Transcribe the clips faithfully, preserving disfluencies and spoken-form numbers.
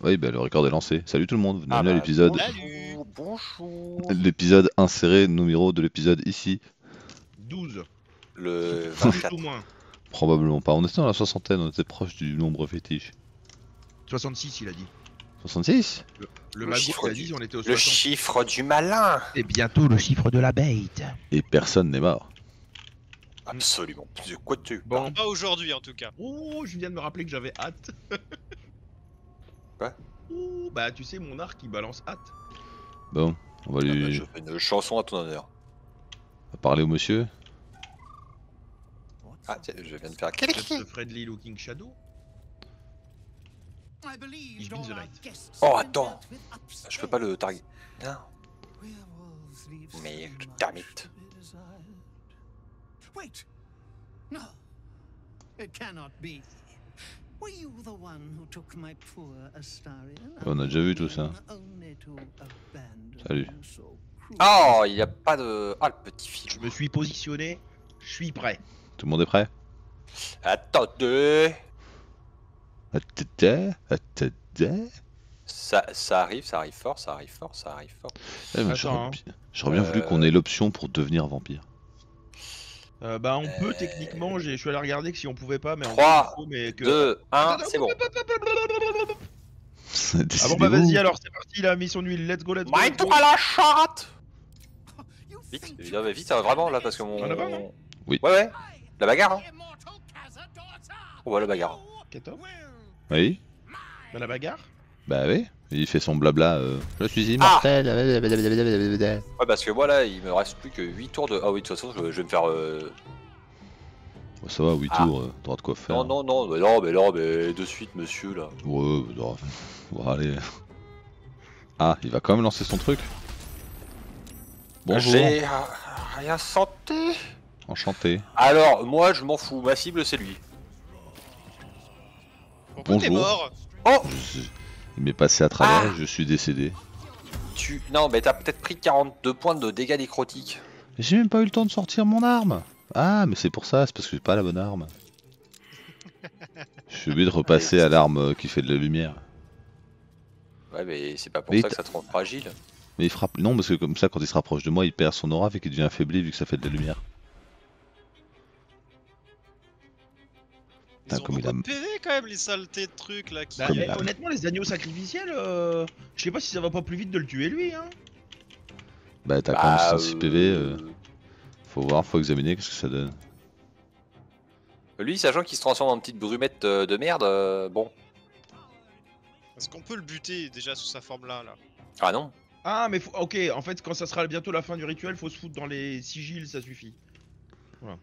Oui, bah le record est lancé. Salut tout le monde, Ah bienvenue à bah l'épisode. Salut. bonjour, bonjour. L'épisode inséré numéro de l'épisode ici. douze. Le Plus ou vingt-quatre. moins. Probablement pas. On était dans la soixantaine, on était proche du nombre fétiche. soixante-six il a dit. soixante-six. Le, le Le magot chiffre il a du- dit on était au Le soixante. chiffre du malin. Et bientôt le chiffre de la bête. Et personne n'est mort. Absolument. De quoi tu Bon. parles? Pas aujourd'hui en tout cas. Oh, je viens de me rappeler que j'avais hâte. Quoi? Oh, bah tu sais mon arc il balance hâte. Bon, on va Ah bah, lui je fais une chanson à ton honneur. on va parler au monsieur. Ah tiens, je viens de faire Just friendly looking shadow. Ich bin so light. Oh attends, je peux pas le target. Non. Mais damn it. Wait. No. It cannot be. Were you the one who took my poor Astarion? On a déjà vu tout ça. Only to abandon Salut. him so cruelly? Oh, il y a pas de... Ah, le petit Je film. me suis positionné, je suis prêt. Tout le monde est prêt? Attendez. Attendez, attendez. Ça, ça arrive, ça arrive fort, ça arrive fort, ça arrive fort. Eh, mais J'aurais Attends, hein. bi- j'aurais bien voulu Euh. qu'on ait l'option pour devenir vampire. Euh, bah on peut Euh. techniquement, j'ai- je suis allé regarder que si on pouvait pas, mais en Trois, gros, il faut, mais que... deux, un, Attends, c'est bon. Ah bon bah Décidez-vous. vas-y alors, c'est parti, il a mis son huile, let's go, let's go. let's go. Mets-toi à la chatte. You Vite, think vite, vite, vite, vraiment là, parce que mon... Ah, là-bas, non Oui. Ouais, ouais, la bagarre, hein. immortal Cazadorza Oh, ouais, la bagarre. Keto Oui. Bah la bagarre. Bah oui. Il fait son blabla. euh, Je suis Ah. immortel. Ouais, parce que moi là, il me reste plus que huit tours de... Ah oui, de toute façon, je, je vais me faire... euh, Oh, ça va, huit Ah. tours, euh, t'auras de quoi faire. Non, non, non, mais non, mais non, mais de suite, monsieur, là. Ouais, bah, non. Bon, allez. Ah, il va quand même lancer son truc. Bonjour. J'ai euh, rien senti. Enchanté. Alors, moi, je m'en fous, ma cible, c'est lui. Pourquoi t'es Bonjour. mort? Oh, Je suis- Il m'est passé à travers, Ah. je suis décédé. tu... Non, mais t'as peut-être pris quarante-deux points de dégâts nécrotiques. Mais j'ai même pas eu le temps de sortir mon arme. Ah, mais c'est pour ça, c'est parce que j'ai pas la bonne arme. Je suis obligé de repasser à l'arme euh, qui fait de la lumière. Ouais, mais c'est pas pour Mais ça que t'as- ça te rend fragile. Mais il frappe. Non, parce que comme ça, quand il se rapproche de moi, il perd son aura et qu'il devient affaibli vu que ça fait de la lumière. Ils Putain, ont comme il beaucoup a- de P V quand même, les saletés de trucs là qui... Bah, Comme eh, la- honnêtement, les agneaux sacrificiels, euh, je sais pas si ça va pas plus vite de le tuer lui, hein. Bah, t'as Bah, quand même cent six euh, P V. euh, Faut voir, faut examiner qu'est-ce que ça donne. Lui, sachant qu'il se transforme en petite brumette euh, de merde, euh, bon. Est-ce qu'on peut le buter déjà sous sa forme là, là? Ah non. Ah mais faut... ok, en fait quand ça sera bientôt la fin du rituel, faut se foutre dans les sigils, ça suffit. Voilà.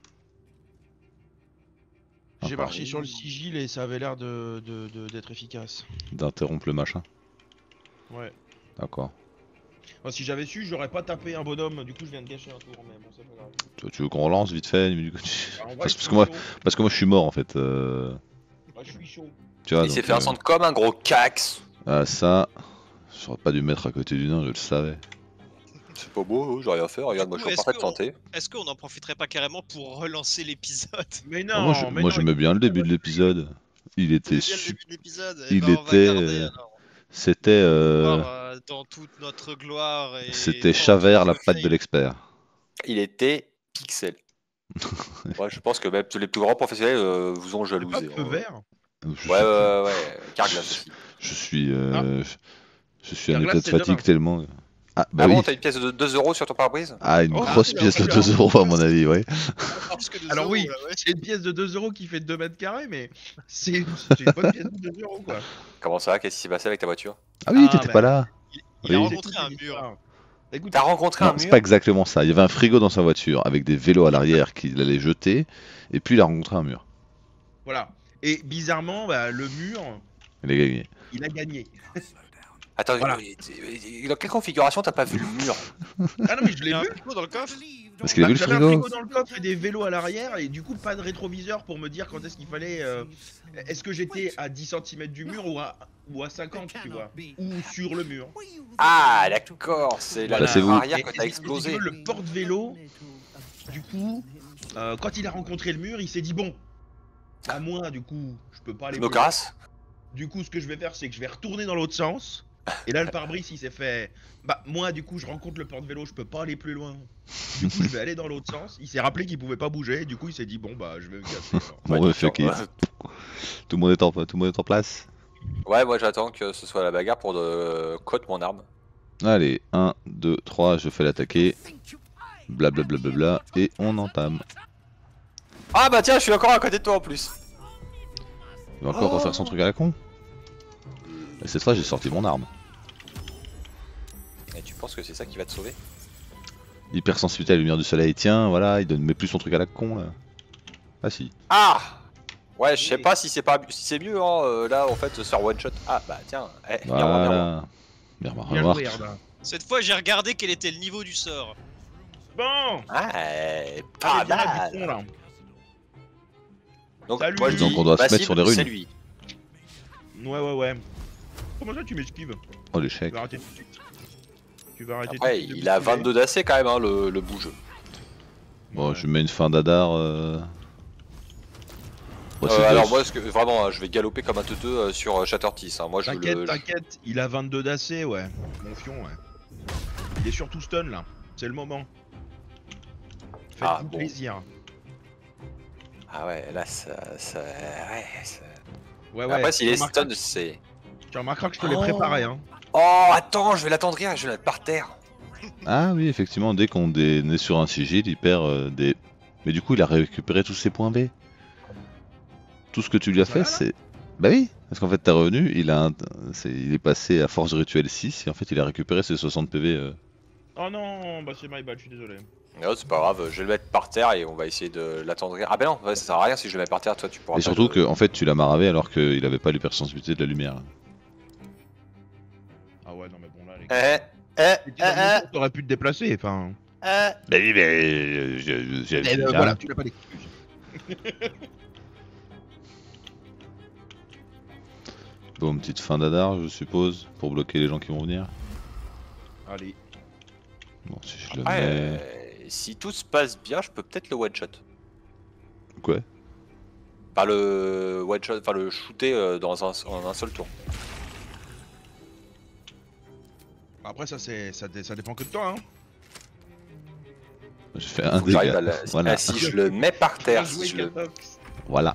Ah, J'ai pardon. marché sur le sigil et ça avait l'air de, de- de- d'être efficace. D'interrompre le machin. Ouais. D'accord. Enfin, si j'avais su, j'aurais pas tapé un bonhomme, du coup je viens de gâcher un tour, mais bon, c'est pas grave. Tu, tu veux qu'on relance vite fait du coup, tu- Bah, en vrai, parce, je parce suis que moi, chaud. parce que moi je suis mort en fait. euh, Bah, je suis chaud. Tu vois, Il s'est donc, fait un euh, centre comme un gros cax. ah, ça, j'aurais pas dû me mettre à côté du nain, je le savais. C'est pas beau, j'ai rien fait. Regarde, moi je suis en Est-ce parfaite que on- santé. Est-ce qu'on en profiterait pas carrément pour relancer l'épisode? Mais non, Ah, moi je- mais moi non, j'aimais bien le début de l'épisode. Il était C'était bien le su- début de l'épisode. il Eh ben, on va était, garder, euh, alors. C'était euh, Voir, euh, dans toute notre gloire et... c'était dans Chavert, tout la notre patte de fail. l'expert. Il était pixel. Ouais, je pense que même tous les plus grands professionnels euh, vous ont pas jalousé. de feu hein. vert. Je Ouais, suis, ouais, ouais, ouais. Carglass aussi. je suis, euh, je, je suis en Carglass, état de c'est fatigue demain. tellement. Ah bah Ah oui. bon, t'as une pièce de deux euros sur ton pare-brise? Ah, une Oh, grosse ah, pièce de oula. deux euros à mon avis, ouais. Plus que deux Alors euros, oui, là, ouais. c'est une pièce de deux euros qui fait deux mètres carrés, mais c'est c'est une bonne pièce de deux euros quoi. Comment ça? Qu'est-ce qui s'est passé avec ta voiture? Ah oui, Ah, t'étais bah. pas là. Il, il a Oui. rencontré C'est un toute une mur. histoire. Écoute, T'as rencontré Non, un c'est mur? pas exactement ça. Il y avait un frigo dans sa voiture avec des vélos à l'arrière qu'il allait jeter, et puis il a rencontré un mur. voilà. Et bizarrement, bah, le mur, Il a gagné. il a gagné. Attends, Voilà. euh, dans quelle configuration t'as pas vu le mur? Ah non mais je Il l'ai y a un vu. frigo dans le coffre. Parce qu'il a Bah, vu le j'avais un frigo. frigo dans le coffre et des vélos à l'arrière et du coup pas de rétroviseur pour me dire quand est-ce qu'il fallait. euh, Est-ce que j'étais à dix centimètres du mur ou à, ou à cinquante, tu vois, ou sur le mur. Ah, d'accord, c'est la Voilà. C'est vous. arrière Et- que et t'as si- explosé. si tu veux, le porte-vélo, du coup, euh, quand il a rencontré le mur, il s'est dit bon, à moi du coup, je peux pas aller. Je me plus loin. casse. Du coup, ce que je vais faire, c'est que je vais retourner dans l'autre sens. Et là, le pare-brise, il s'est fait. Bah, moi, du coup, je rencontre le porte-vélo, je peux pas aller plus loin. Du coup, je vais aller dans l'autre sens. Il s'est rappelé qu'il pouvait pas bouger. Du coup, il s'est dit, bon, bah, je vais me casser. alors. Bon, Ouais, ouais, fuck ouais. it. Tout le monde est en, tout le monde est en place. Ouais, moi j'attends que ce soit la bagarre pour de cote mon arme. Allez, un, deux, trois, je fais l'attaquer. Blablabla, et on entame. Ah bah tiens, je suis encore à côté de toi en plus. Il va encore Oh. refaire son truc à la con. Et cette fois, j'ai sorti mon arme. Et tu penses que c'est ça qui va te sauver? Hypersensibilité à la lumière du soleil, tiens, voilà, il donne mais plus son truc à la con là. Ah si. Ah ouais, je sais pas si c'est pas si c'est mieux hein, euh, là en fait se faire one shot. Ah bah tiens, eh, miroir, miroir. Voilà. Miroir, Bien miroir. joué, Arda. Cette fois, j'ai regardé quel était le niveau du sort. Bon. Ah, eh, Ah, pas viens là, mal. du con, là. Donc Salut. moi je Donc, dis, on doit se ma mettre cible, sur les runes. c'est lui. Ouais, ouais, ouais. Comment ça, tu m'esquives? Oh Tu l'échec. vas arrêter tout de suite. Tu vas arrêter Après, tout de suite de il a m'esquiver. vingt-deux d'A C quand même hein, le, le bouge. Bon, Ouais. je mets une fin d'Adar. Euh... Bon, Euh, c'est alors deux. moi, ce que, vraiment, hein, je vais galoper comme un teuteux euh, sur euh, Chattertis. Hein. Moi, je T'inquiète, le. t'inquiète, il a vingt-deux d'A C, ouais. Mon fion, ouais. Il est surtout stun là. C'est le moment. Faites-vous Ah, bon. plaisir. Ah ouais, là, ça. ça... Ouais, ça... Ouais, ouais. Après, s'il tu est remarqueras- stun, c'est. Tu remarqueras que je te l'ai Oh. préparé, hein. Oh, attends, je vais l'attendrir, je vais la mettre par terre. Ah oui, effectivement, dès qu'on dé- est sur un sigil, il perd euh, des. Mais du coup, il a récupéré tous ses points B. Tout ce que tu lui as Ça fait, va, là c'est. Bah oui, parce qu'en fait, t'es revenu, il, a un... c'est- il est passé à force rituelle six et en fait, il a récupéré ses soixante P V. euh. Oh non, bah c'est my bad, je suis désolé. Non, c'est pas grave, je vais le mettre par terre et on va essayer de l'attendrir. Ah, ben non, ouais, ça sert à rien si je le mets par terre, toi tu pourras Et pas surtout le- que, en fait, tu l'as maravé alors qu'il avait pas l'hypersensibilité de la lumière. Ah ouais, non, mais bon, là, les gars. Eh, eh, T'étais dans le eh, moteur, t'aurais pu te déplacer, enfin. eh, Bah oui, mais. euh, je- j'ai- Eh, euh, là. voilà, tu l'as pas l'excuse. Bon, petite fin d'Adar, je suppose, pour bloquer les gens qui vont venir. Allez. Bon, si je le eh. mets. Euh, si tout se passe bien, je peux peut-être le one shot. Quoi? Pas le one shot, enfin le shooter euh, dans un, en un seul tour. Après, ça, c'est, ça, dé- ça dépend que de toi, hein. Je fais un Faut que j'arrive dégât. à la- Voilà. Ah, si je le mets par terre, Bien si joué, je le... Catox. Voilà.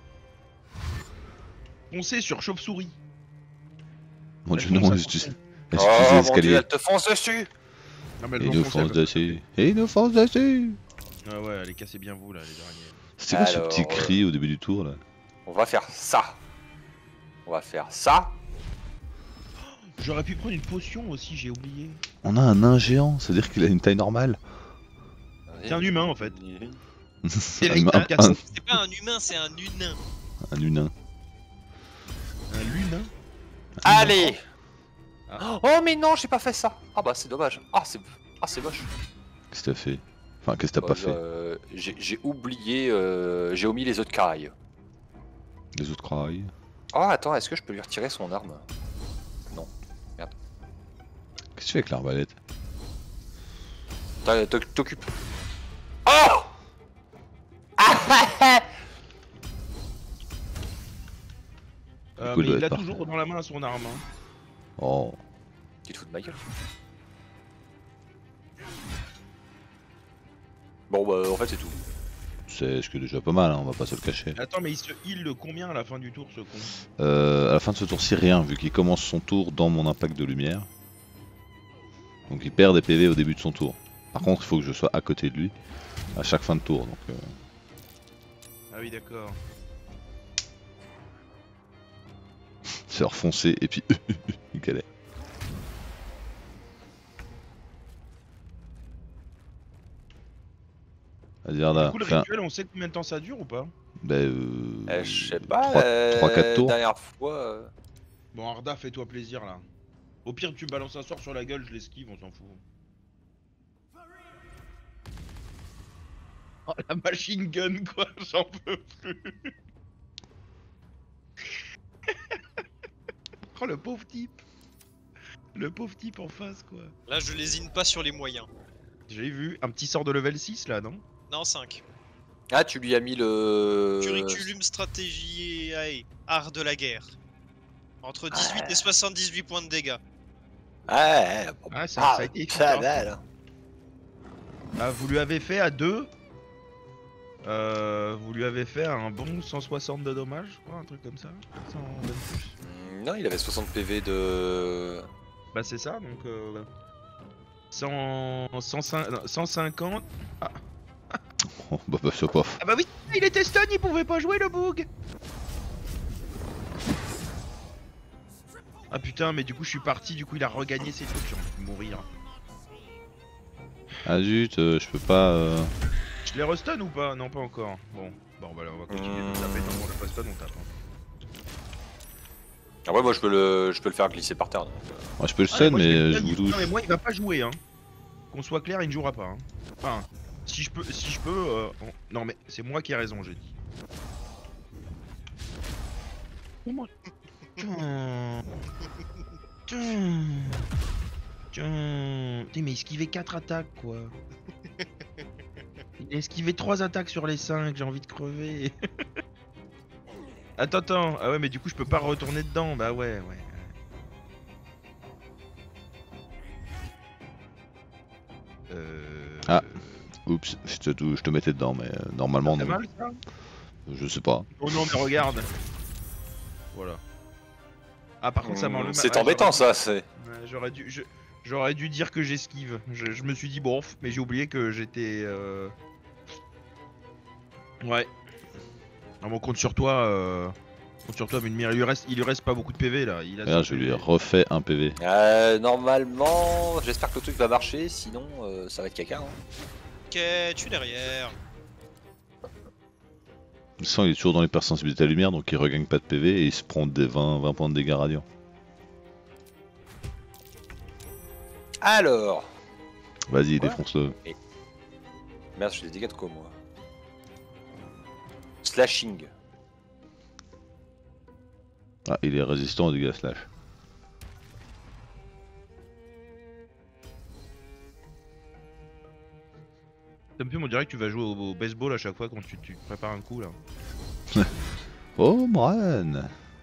Foncez sur chauve-souris. Mon Elle dieu, fonce non, à je fond. dis. Oh Excusez mon dieu, l'escalier. elle te fonce dessus. Non, mais elles Et vont nous foncer à fonce cause de ça. dessus. Et nous fonce dessus. Ah ouais, allez, cassez bien vous là, les derniers. C'était quoi ce Alors, petit euh, cri au début du tour là? On va faire ça. On va faire ça. J'aurais pu prendre une potion aussi, j'ai oublié. On a un nain géant, ça veut dire qu'il a une taille normale. C'est un humain en fait. un, là, humain- il t'a un, C'est pas un humain, c'est un hunain. un humain. Un lunin. Allez. Ah. Oh mais non, j'ai pas fait ça. Ah bah c'est dommage. Ah c'est ah, c'est moche. Qu'est-ce que t'as fait? Enfin, qu'est-ce que t'as pas fait? Euh, j'ai j'ai oublié, euh, j'ai omis les autres carailles. Les autres crailles. Oh attends, est-ce que je peux lui retirer son arme? Qu'est-ce que tu fais avec l'arbalète? T'as- t'oc- T'occupes. Oh. Euh, coup, il mais doit il a être toujours dans la main son arme. hein. Oh. Tu te fous de ma gueule? Bon bah en fait c'est tout. C'est ce que déjà pas mal, hein, on va pas se le cacher. Attends, mais il se heal de combien à la fin du tour ce con? Euh, à la fin de ce tour-ci, rien, vu qu'il commence son tour dans mon impact de lumière. Donc il perd des P V au début de son tour. Par contre, il faut que je sois à côté de lui à chaque fin de tour. Donc, euh, Ah oui, d'accord. se refoncer et puis galère. Vas-y, Du Arda, coup, le fais un- rituel, on sait combien de temps ça dure ou pas? bah, euh... Euh, je sais pas. trois- euh, trois, quatre tours. Dernière fois. euh, Bon, Arda, fais-toi plaisir là. Au pire, tu balances un sort sur la gueule, je l'esquive, on s'en fout. Oh, la machine gun, quoi, j'en peux plus. Oh, le pauvre type. Le pauvre type en face, quoi. Là, je lésine pas sur les moyens. J'ai vu un petit sort de level six là, non? Non, cinq. Ah tu lui as mis le. Curriculum, stratégie et A E. Art de la guerre. Entre dix-huit et soixante-dix-huit points de dégâts. Ouais, bon, Ah, ça, ça a ah, été ça efficace. va, là. Ah, vous lui avez fait à deux. Euh, vous lui avez fait un bon cent soixante de dommages, je crois, un truc comme ça. cent vingt plus. Hmm, Non, il avait soixante P V de... Bah c'est ça, donc euh, cent, cent cinq non, cent cinquante. Oh, bah, bah, c'est pas. Ah bah oui, il était stun, il pouvait pas jouer le bug. Ah putain, mais du coup je suis parti, du coup il a regagné ses trucs, j'ai envie de mourir. Ah zut, euh, je peux pas. Euh... Je l'ai restun ou pas? Non, pas encore. Bon, bon bah, on va continuer de taper tant qu'on l'a pas stun, on tape. Hein. Ah ouais, moi je peux le, je peux le faire glisser par terre. Donc, euh. Moi, je peux le Ah, stun, moi, mais vais je stun, vous il- touche. Non mais moi il va pas jouer hein. Qu'on soit clair, il ne jouera pas. Hein. Enfin, si je peux, si je peux, euh, on- non mais c'est moi qui ai raison, j'ai dit. Comment? Tiens. Tiens. Tiens. Putain, mais esquiver quatre attaques quoi. Il a esquivé trois attaques sur les cinq, j'ai envie de crever. Attends, attends. Ah ouais, mais du coup je peux pas retourner dedans. Bah ouais, ouais. Euh... Ah. Oups, je te, je te mettais dedans, mais euh, normalement Ça fait non. mal ça? Je sais pas. Oh non, mais regarde. Voilà. Ah, par contre, ça m'enlève. Hmm, C'est ouais, embêtant j'aurais- ça, c'est... Ouais, J'aurais dû, je- j'aurais dû dire que j'esquive. Je, je me suis dit bon, mais j'ai oublié que j'étais. Euh... Ouais. Ah, bon, compte sur toi. Euh... Compte sur toi, Mulmir. Il lui reste, il lui reste pas beaucoup de P V là. Il a Regarde, cent je lui ai P V. refait un P V. Euh, normalement, j'espère que le truc va marcher, sinon euh, ça va être caca. Hein. Ok, tu derrière. Le sang, il est toujours dans l'hypersensibilité à la lumière, donc il regagne pas de P V et il se prend des vingt, vingt points de dégâts radiants. Alors... Vas-y, Ouais. défonce-le. Merde, je fais des dégâts de quoi moi? Slashing. Ah, il est résistant aux dégâts slash. Ça me fait, on dirait que tu vas jouer au, au baseball à chaque fois quand tu, tu prépares un coup là. Oh, Moran!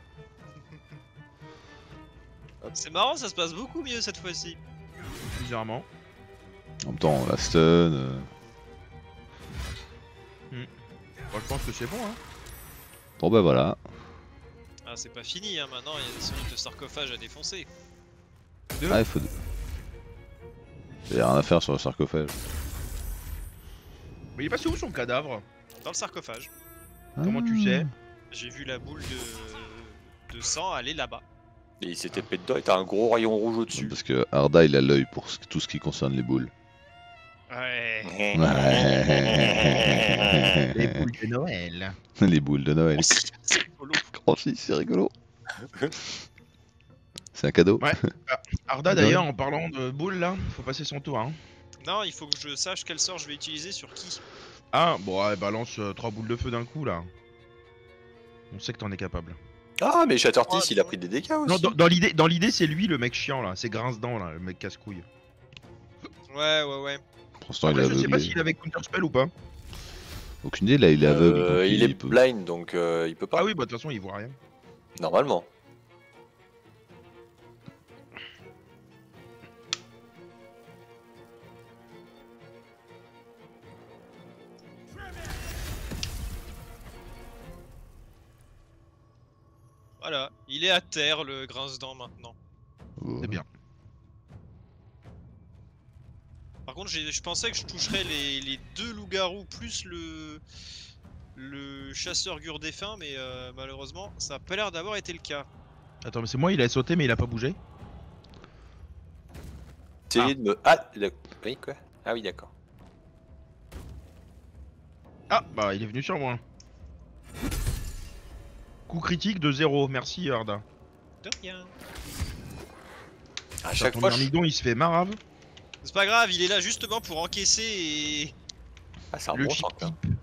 C'est marrant, ça se passe beaucoup mieux cette fois-ci. Bizarrement. En même temps, la stun. euh, Bon, je pense que c'est bon hein. Bon, bah voilà. Ah, c'est pas fini, hein. Maintenant il y a des solides de sarcophage à défoncer. Ah, il faut. Il y a rien à faire sur le sarcophage. Mais il est passé où son cadavre? Dans le sarcophage, Comment tu sais? j'ai vu la boule de, de sang aller là-bas. Et il s'était pété dedans et t'as un gros rayon rouge au-dessus. Parce que Arda, il a l'œil pour ce- tout ce qui concerne les boules. Ouais. Les boules de Noël. Les boules de Noël. C'est rigolo. Oh si, c'est rigolo. C'est un cadeau. Ouais. Arda d'ailleurs, en parlant de boules là, faut passer son tour hein. Non, il faut que je sache quel sort je vais utiliser sur qui. Ah, bon, ouais, balance euh, trois boules de feu d'un coup là. On sait que t'en es capable. Ah, mais Chattertis, Oh, il a non. pris des dégâts aussi. Non, dans, dans l'idée, dans l'idée, c'est lui le mec chiant là, c'est Grince-Dents là, le mec casse-couille. Ouais, ouais, ouais. Pour l'instant, il est Après, je sais pas aveuglé. s'il avait counterspell ou pas. Aucune idée, là, il est aveugle. Euh, donc il est peut- blind, donc euh, il peut pas. Ah oui, bah de toute façon, il voit rien. Normalement. Voilà, il est à terre le grince-dent maintenant. Oh. C'est bien. Par contre, j'ai- je pensais que je toucherais les, les deux loups-garous plus le, le chasseur gure défunt, mais euh, malheureusement, ça a pas l'air d'avoir été le cas. Attends, mais c'est moi, il a sauté, mais il a pas bougé. Essayez de me. Ah, d'ac- oui, quoi? Ah oui, d'accord. Ah, bah il est venu sur moi. Coup critique de zéro, merci Arda. De rien. À Putain, chaque ton fois, je... myrmidon, il se fait marave. C'est pas grave, il est là justement pour encaisser et... ah, c'est un Le bon chip tank. hein. type.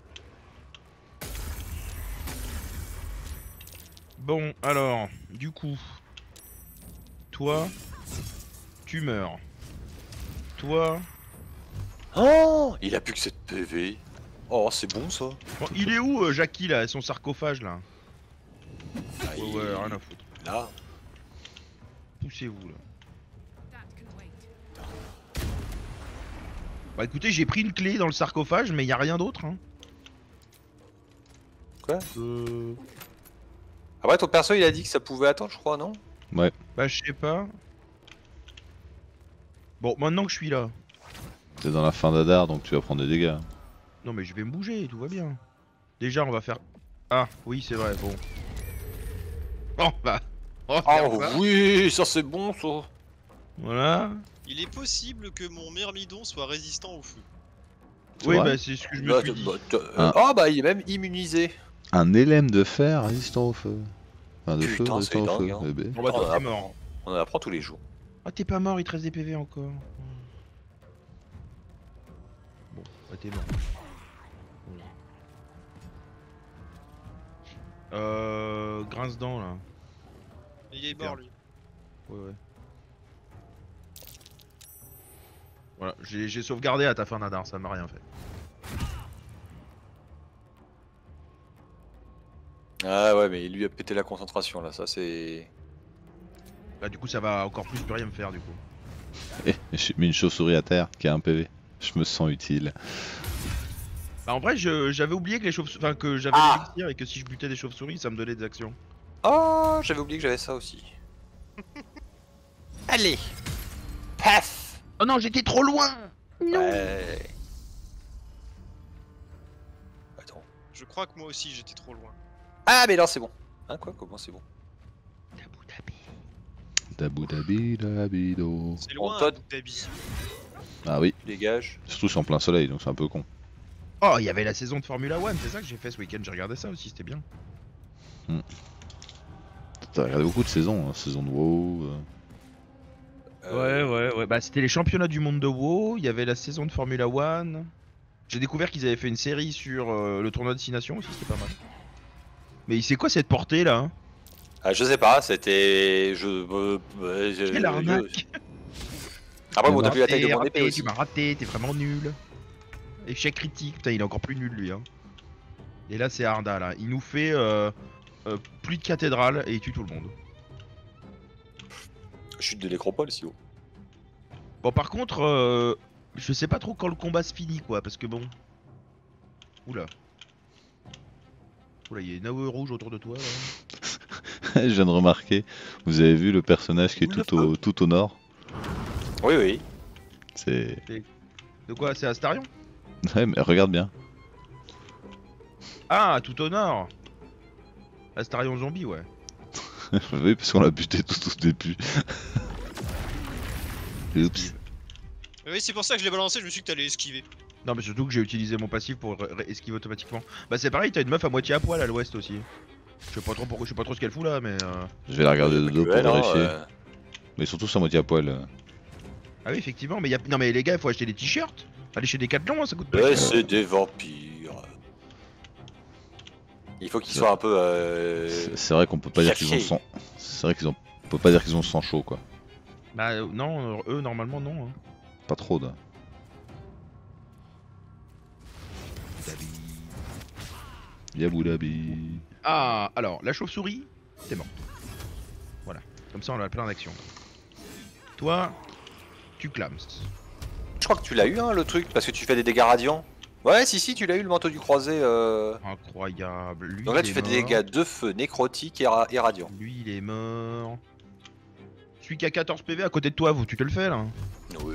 Bon, alors, du coup, toi, tu meurs. Toi, Oh, il a plus que cette P V. Oh, c'est bon ça. bon, il est où euh, Jackie là, son sarcophage là? Ah, Ouais, il- ouais, rien à foutre. Là. c'est vous là? Bah écoutez, j'ai pris une clé dans le sarcophage, mais y a rien d'autre. Hein. Quoi euh... Après, ton perso, il a dit que ça pouvait attendre, je crois, non? Ouais. Bah je sais pas. Bon, maintenant que je suis là. T'es dans la fin d'Adar, donc tu vas prendre des dégâts. Non mais je vais me bouger, tout va bien. Déjà, on va faire... Ah, oui, c'est vrai, bon. Bon, bah... On va faire Oh ça. oui, ça c'est bon, ça. Voilà. Il est possible que mon myrmidon soit résistant au feu. Oui, vrai bah c'est ce que je me Bah, suis dit. bah, t'as- Ah. Oh bah, il est même immunisé. Un élème de fer résistant au feu. Enfin, de feu Putain, résistant au c'est feu. dingue, hein. Eh ben. Bon bah Oh, toi ah, t'es mort. On en apprend tous les jours. Ah t'es pas mort, il te reste des P V encore. Bon, bah t'es mort. Voilà. Euh... Grince-dents là. Il est mort lui. Ouais ouais. Voilà, j'ai j'ai sauvegardé à ta fin d'Adar, ça m'a rien fait. Ah ouais, mais il lui a pété la concentration là, ça c'est. Là du coup ça va encore plus plus rien me faire du coup. Eh, j'ai mis une chauve-souris à terre qui a un P V. Je me sens utile. Bah en vrai je- j'avais oublié que les chauves enfin que j'avais Ah. l'élixir et que si je butais des chauves-souris ça me donnait des actions. Oh, j'avais oublié que j'avais ça aussi. Allez. Paf. Oh non j'étais trop loin. Ouais. Attends. Je crois que moi aussi j'étais trop loin. Ah mais non, c'est bon. Hein quoi, comment c'est bon? Dabou dabi dabido. C'est loin, Todd. Abu Dhabi. Ah oui, Dégage. surtout c'est en plein soleil, donc c'est un peu con. Oh il y avait la saison de Formula One, c'est ça que j'ai fait ce week-end, j'ai regardé ça aussi, c'était bien. T'as regardé beaucoup de saisons, hein, saison de WoW. euh. Euh, Ouais, ouais, ouais. Bah, c'était les championnats du monde de WoW. Il y avait la saison de Formula One. J'ai découvert qu'ils avaient fait une série sur euh, le tournoi de Six Nations aussi, c'était pas mal. Mais c'est quoi cette portée là hein? Ah, je sais pas, c'était. Je. euh, euh, je- Quelle je- arnaque! Après, bon, Tu t'as vu la taille de m'as mon raté, épée aussi. Tu m'as raté, t'es vraiment nul. Échec critique, putain, il est encore plus nul lui. Hein. Et là, c'est Arda là. Il nous fait euh, euh, plus de cathédrale et il tue tout le monde. Chute de nécropole, si haut. Bon, par contre, euh, je sais pas trop quand le combat se finit quoi, parce que bon. Oula. Oula, il y a une A O E rouge autour de toi là. Je viens de remarquer, vous avez vu le personnage qui est tout au, tout au nord? Oui, oui. C'est... De quoi? C'est Astarion? Ouais, mais regarde bien. Ah, tout au nord. Astarion zombie, ouais. Oui, parce qu'on l'a buté tout au début. Oups. Mais oui, c'est pour ça que je l'ai balancé, je me suis dit que t'allais esquiver. Non, mais surtout que j'ai utilisé mon passif pour ré- ré- esquiver automatiquement. Bah, c'est pareil, t'as une meuf à moitié à poil à l'ouest aussi. Je sais pas trop pourquoi, je sais pas trop ce qu'elle fout là, mais. Euh... Je vais la regarder de dos pour Ouais, non, vérifier. euh, Mais surtout sa moitié à poil. euh. Ah oui, effectivement, mais y a... non, mais les gars, il faut acheter des t-shirts. Allez chez Decathlon, hein, ça coûte pas ouais, cher. c'est des vampires. Il faut qu'ils soient un peu. Euh... C'est- C'est vrai qu'on peut pas dire qu'ils ont le chercher. sang. C'est vrai qu'ils ont. On peut pas dire qu'ils ont le sang chaud quoi. Bah, euh, non, euh, eux, normalement, non. Hein. Pas trop d'un. Yabou Dhabi. Ah, alors, la chauve-souris, t'es morte. Voilà, comme ça on a plein d'actions. Toi, tu clames. Je crois que tu l'as eu, hein, le truc, parce que tu fais des dégâts radiants. Ouais, si, si, tu l'as eu, le manteau du croisé. Euh... Incroyable. Lui, Donc là, il tu est fais des mort. dégâts de feu, nécrotique et, ra- et radiant. Lui, il est mort. Celui qui a quatorze P V à côté de toi, vous, tu te le fais là? Oui.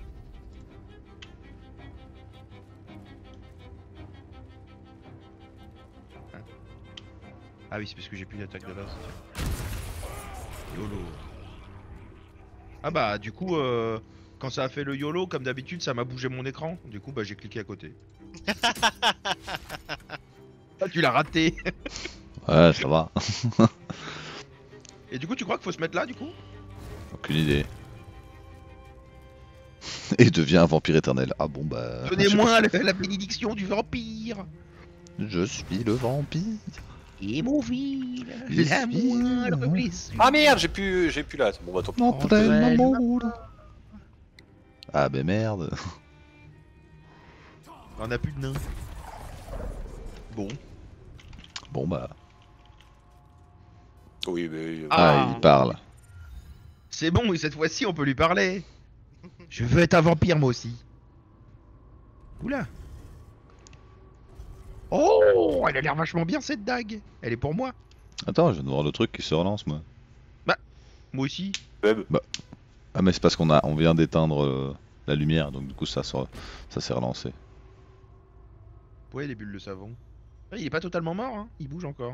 Ah oui, c'est parce que j'ai plus d'attaque de base. YOLO. Ah bah, du coup, euh, quand ça a fait le YOLO, comme d'habitude, ça m'a bougé mon écran. Du coup, bah, j'ai cliqué à côté. Ah, tu l'as raté. Ouais, ça va. Et du coup, tu crois qu'il faut se mettre là, du coup? Aucune idée. Et devient un vampire éternel. Ah bon bah. Donnez-moi la, la bénédiction du vampire. Je suis le vampire. Et mon ville, Je la suis moindre le- blessure. Ah merde, j'ai plus, j'ai plus là. Bon bah tant pis. Entraîne ouais. l'amour. Ah bah merde. On a plus de nains. Bon. Ah. Bon bah. Oui, mais. Ah, Ah. il parle. C'est bon, et cette fois-ci on peut lui parler. Je veux être un vampire moi aussi. Oula. Oh, elle a l'air vachement bien cette dague. Elle est pour moi. Attends, je viens de voir le truc qui se relance, moi. Moi aussi. Web. Ah, mais c'est parce qu'on a, on vient d'éteindre euh, la lumière, donc du coup ça, se- ça s'est relancé. Ouais, les bulles de savon. Ah, il est pas totalement mort, hein. Il bouge encore.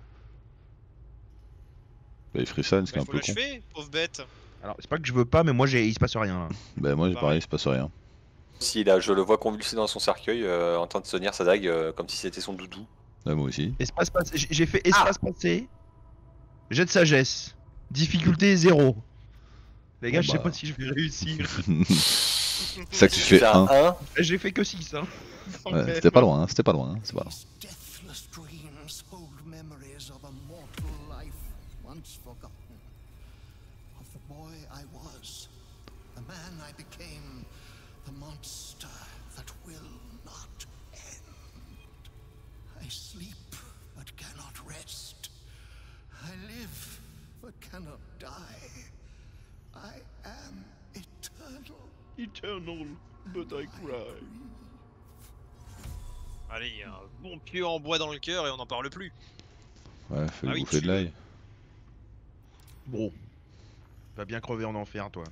Bah, il frissonne, ce qui est Il un faut peu con. l'achever, pauvre bête. Alors, c'est pas que je veux pas, mais moi j'ai, il se passe rien là. Bah, moi, j'ai Pareil. pareil, il se passe rien. Si là, je le vois convulsé dans son cercueil, euh, en train de tenir sa dague euh, comme si c'était son doudou. Là, moi aussi. Espace passé. J'ai j'ai fait espace passé. Jet de sagesse. Difficulté zéro. Les gars, Bon, je sais bah. pas si je vais réussir. C'est ça que tu Si fais fais un. un, J'ai fait que six, hein. Quand Ouais, même. c'était pas loin, hein, c'était pas loin, hein, c'est pas loin. These deathless dreams hold memories of a mortal life once forgotten. Of the boy I was, the man I became, the monster that will not end. I sleep but cannot rest. I live but cannot die. I am eternal. Eternal, but I cry. Allez, il y a un bon pieu en bois dans le cœur et on n'en parle plus. Ouais, fais Ah le oui, bouffer tu de veux. l'ail. Bon. Va bien crever en enfer, toi.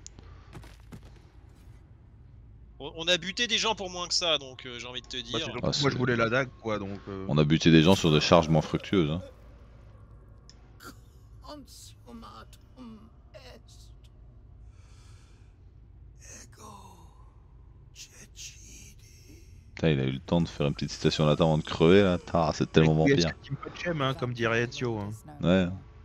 On, on a buté des gens pour moins que ça, donc euh, j'ai envie de te Bah, dire. c'est surtout Ah, que moi c'est- je voulais la dague, quoi, donc. euh, On a buté des gens sur des charges moins fructueuses. Hein. Consumatum est. Ego cecidi. Putain, il a eu le temps de faire une petite citation latin avant de crever là. Tar, c'est tellement Oui, vampire. est-ce que Tim Pachem, hein, comme dirait Ezio. Hein. Ouais.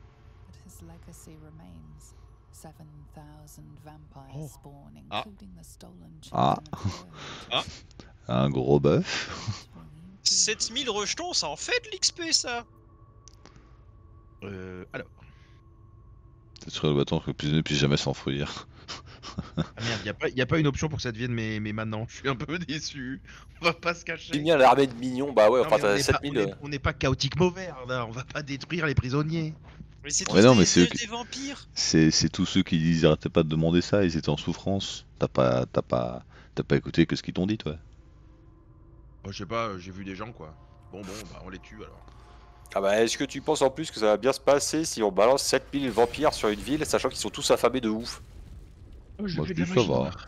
Oh. Ah. Ah. Ah. Un gros bœuf. sept mille rejetons, ça en fait de l'X P ça. Euh, alors. C'est sur le bâton que plus ne puisse jamais s'enfuir. Ah merde, y a, pas, y a pas une option pour que ça devienne mes, mes maintenant. Je suis un peu déçu. On va pas se cacher. j'ai mis l'armée de mignons, bah ouais, Non, enfin mais on t'as est pas- sept mille. on est- On n'est pas chaotique mauvais, là. On va pas détruire les prisonniers. Mais c'est Ouais, tous non, des, mais c'est des- eux qui- des vampires. C'est c'est tous ceux qui disent arrêtez pas de demander ça, ils étaient en souffrance. T'as pas, t'as pas, t'as pas écouté que ce qu'ils t'ont dit, toi. Oh, je sais pas, j'ai vu des gens, quoi. Bon, bon, bah on les tue alors. Ah bah est-ce que tu penses en plus que ça va bien se passer si on balance sept mille vampires sur une ville, sachant qu'ils sont tous affamés de ouf? Oh, je Moi, fais je de dis la ça magie va. noire.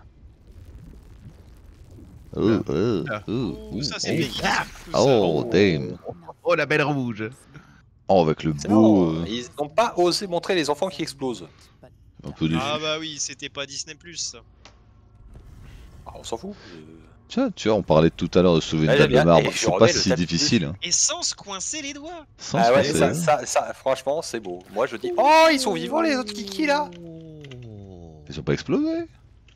Oh, oh, Là. oh, Ouh, ça c'est oh. Peggy. Tout ça. Oh, damn. Oh, la belle rouge. Oh, avec le C'est beau. bon, euh, ils n'ont pas osé montrer les enfants qui explosent. un peu déçu. Ah bah oui, c'était pas Disney plus ça. Ah, on s'en fout. Euh, Tu vois, tu vois, on parlait tout à l'heure de sauver une Ouais, table j'aime de bien. marbre. Et je C'est pas remets le si tapis difficile. Hein. Et sans se coincer les doigts. Sans Ah se ouais, passer, ça, hein. ça, ça, franchement, c'est beau. Moi je dis, oh, ils sont vivants les autres kikis là. Ils ont pas explosé.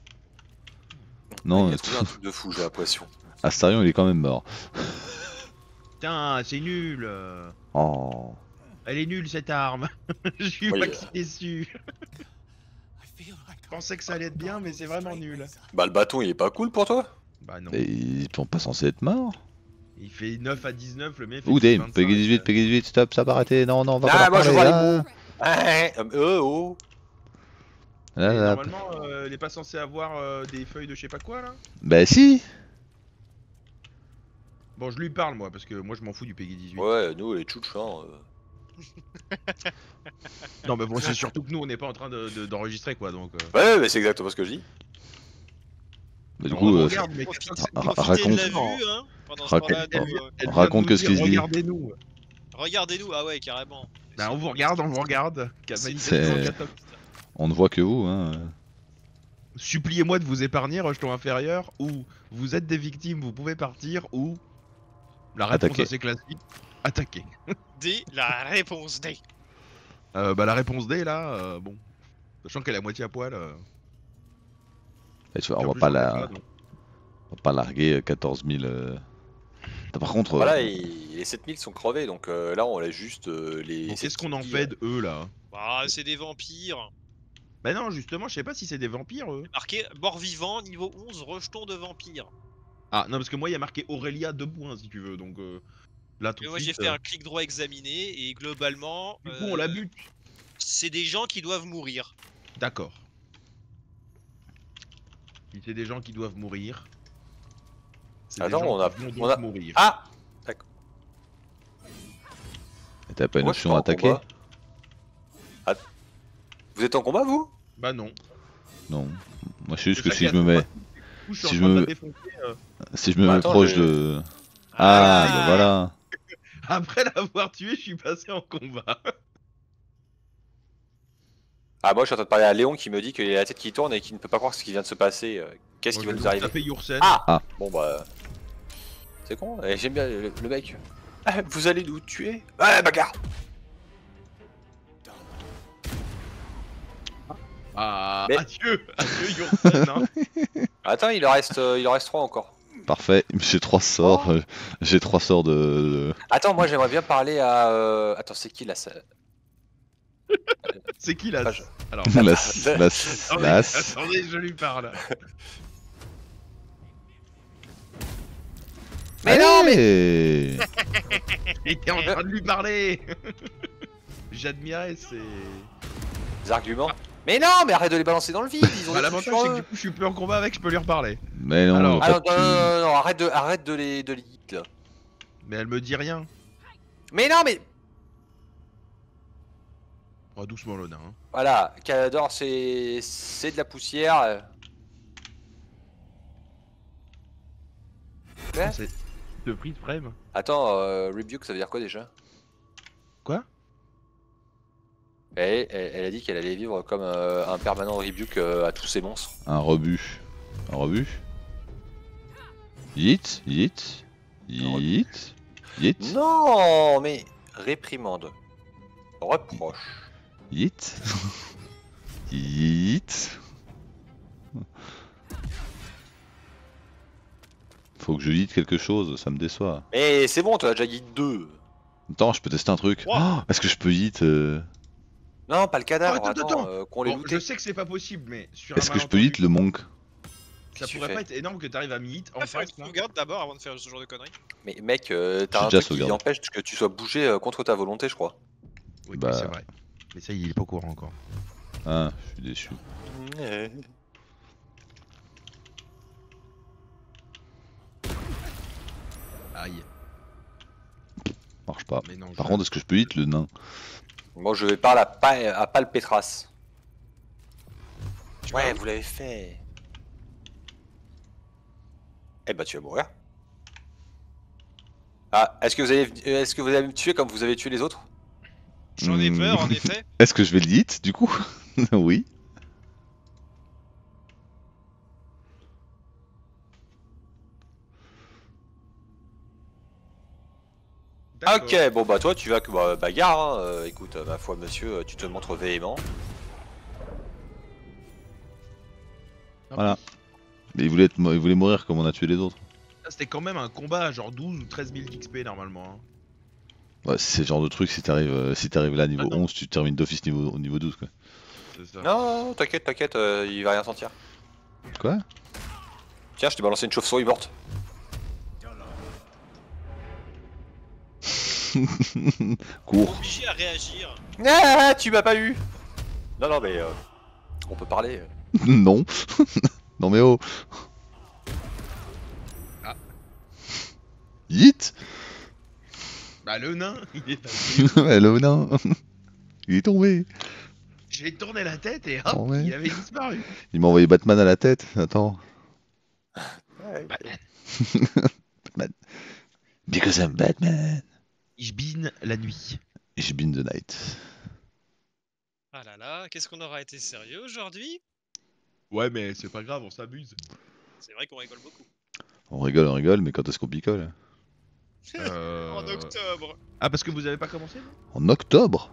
Non, il y euh, a trouvé un truc de fou, j'ai l'impression. Astarion, il est quand même mort. Putain, c'est nul. euh. Oh. Elle est nulle cette arme. Je suis Oui, maxi déçu. I feel like Je pensais que ça allait être bien, mais c'est vraiment nul. Bah le bâton il est pas cool pour toi? Bah non. Et ils sont pas censés être morts. Il fait neuf à dix-neuf, le mien fait Ouh, damn. vingt-cinq. Peggy dix-huit, Peggy dix-huit, stop, ça va arrêter. Non, non, on va Ah, pas moi, je leur vois les parler, mots. Ouais, euh, euh, oh. là. Là, Et là. normalement, euh, il est pas censé avoir euh, des feuilles de je sais pas quoi là. Bah si. Bon, je lui parle moi, parce que moi je m'en fous du Peggy dix-huit. Ouais, nous les tchouches, hein. euh. Non, mais bon, c'est surtout que nous on n'est pas en train de- de- d'enregistrer quoi, donc. euh. Ouais, mais c'est exactement ce que je dis. Bah, du On coup, euh, regarde, mais Profite- ra- Profitez de la raconte- vue, hein. Pendant ce raconte- temps-là, elle nous, vient- euh, elle vient raconte de que nous ce dire, qu'il se dit. Regardez-nous. regardez-nous. Ah ouais, carrément. Bah, on vous regarde, on vous regarde. C'est- c'est- on ne voit que vous, hein. Suppliez-moi de vous épargner, rejeton inférieur, ou vous êtes des victimes, vous pouvez partir, ou la réponse Attaquer. assez classique, attaquer. D, la réponse D. Euh, bah la réponse D là, euh, bon, sachant qu'elle est à moitié à poil. Euh, Et tu vois, puis on en va plus, pas on est la, pas, donc. on va pas larguer euh, quatorze mille. euh. Par contre, Voilà, euh, et les sept mille sont crevés, donc euh, là on laisse juste euh, les. Donc, qu'est-ce qu'on en kikis, fait de eux là? Bah, c'est des vampires. Bah non, justement, je sais pas si c'est des vampires eux. Marqué mort vivant, niveau onze, rejetons de vampire. Ah non, parce que moi il y a marqué Aurélia deux points si tu veux, donc euh, là tout Et de moi j'ai suite. fait euh, un clic droit examiné et globalement, Du coup, on la euh, bute. c'est des gens qui doivent mourir. D'accord. Si c'est des gens qui doivent mourir. c'est des Attends, gens on a- qui vont on donc a- mourir. Ah Et t'as pas une Moi, je suis option pas en attaquer? combat. Ah. Vous êtes en combat, vous? Bah non. Non. Moi je sais juste C'est que ça si qui je a- me mets, Du coup, je suis si en je train de me- la défoncer, euh. si je me Bah, mets attends, proche j'ai- de... Ah, bah voilà. Après l'avoir tué, je suis passé en combat. Ah, moi, je suis en train de parler à Léon qui me dit qu'il a la tête qui tourne et qu'il ne peut pas croire ce qui vient de se passer. euh, Qu'est-ce qui Moi, va je nous arriver? taper Yoursen. Ah Bon, bah. C'est con, eh, j'aime bien le, le mec. Ah, vous allez nous tuer? Ouais, bagarre! Ah, Mais- adieu, adieu Yoursen. Hein. Attends, il en reste, euh, il en reste trois encore. Parfait, j'ai trois sorts. Oh. euh, J'ai trois sorts de... de- Attends, moi j'aimerais bien parler à. euh, Attends, c'est qui là ça... C'est qui là Ah, je- Alors, La... La... attendez, la- attendez, je lui parle. Mais non, mais. Allez. J'étais en train de lui parler. J'admirais ses. Des arguments. Mais non, mais arrête de les balancer dans le vide, ils ont Bah, des l'avantage trucs sur c'est que eux. du coup je suis plus en combat avec, je peux lui reparler. Mais non, Alors, on va Ah pas non, te non, non, tuer. non, non, arrête de, arrête de les, de les hit là. Mais elle me dit rien. Mais non, mais. Oh, doucement le nain. Hein. Voilà, Calador c'est. C'est de la poussière. euh. Ouais. C'est de freeze frame. Attends, euh, rebuke ça veut dire quoi déjà? Quoi? elle, elle, elle a dit qu'elle allait vivre comme euh, un permanent rebuke euh, à tous ces monstres. Un rebut. Un rebut. Yeet, yeet, yeet, yeet, Non, mais réprimande, reproche. yeet, yeet. Faut que je yeet quelque chose, ça me déçoit. Mais c'est bon, t'as déjà dit deux. Attends, je peux tester un truc. Wow. Oh, est-ce que je peux yeet euh, Non, pas le cadavre, Oh, attends, attends, attends. euh, qu'on les Bon, looté. je sais que c'est pas possible, mais sur Est-ce un que je peux malentendu, yeet le monk? ça Qu'est-ce que pourrait tu pas fais être énorme que t'arrives à mi-hit On en va faire face une là. sauvegarde d'abord avant de faire ce genre de conneries. Mais mec, euh, t'as J'ai un déjà truc qui sauvegardé. empêche que tu sois bougé euh, contre ta volonté, je crois. Oui, Bah. c'est vrai. Mais ça, il est pas au courant encore. Ah, je suis déçu. Aïe. Marche pas. Mais non. Par je- contre, est-ce que je peux yeet le nain? Moi, je vais parler à, pa à Palpétras. Tu Ouais, vois, vous l'avez fait. Eh bah, tu vas mourir. Ah, est-ce que vous allez, est-ce que vous allez me tuer comme vous avez tué les autres? J'en ai Hmm. peur, en effet. Est-ce que je vais le yeet du coup? Oui. D'accord. Ok, bon bah toi, tu vas que bah, bagarre. Hein. Euh, écoute, euh, ma foi, monsieur, euh, tu te montres véhément. Voilà. Mais il voulait, être mo- il voulait mourir comme on a tué les autres. Ça, C'était quand même un combat à genre douze ou treize mille d'X P normalement. Hein. Ouais, c'est le genre de truc, si t'arrives euh, si t'arrives là niveau Ah non. onze, tu termines d'office niveau, au niveau douze quoi. C'est ça. Non, non, t'inquiète, t'inquiète, euh, il va rien sentir. Quoi? Tiens, je t'ai balancé une chauve-souris morte. Cours. Obligé à réagir. Ah, tu m'as pas eu. Non, non, mais euh, on peut parler. Non. Non mais oh. Ah. Yeet. Bah le nain, il est passé. Ouais, le nain. Il est tombé. J'ai tourné la tête et hop, Oh, ouais. il avait disparu. Il m'a envoyé Batman à la tête. Attends. Batman. Because I'm Batman. Ich bin la nuit. Ich bin the night. Ah là là, qu'est-ce qu'on aura été sérieux aujourd'hui? Ouais, mais c'est pas grave, on s'amuse. C'est vrai qu'on rigole beaucoup. On rigole, on rigole, mais quand est-ce qu'on picole? Euh... En octobre. Ah, parce que vous avez pas commencé vous En octobre?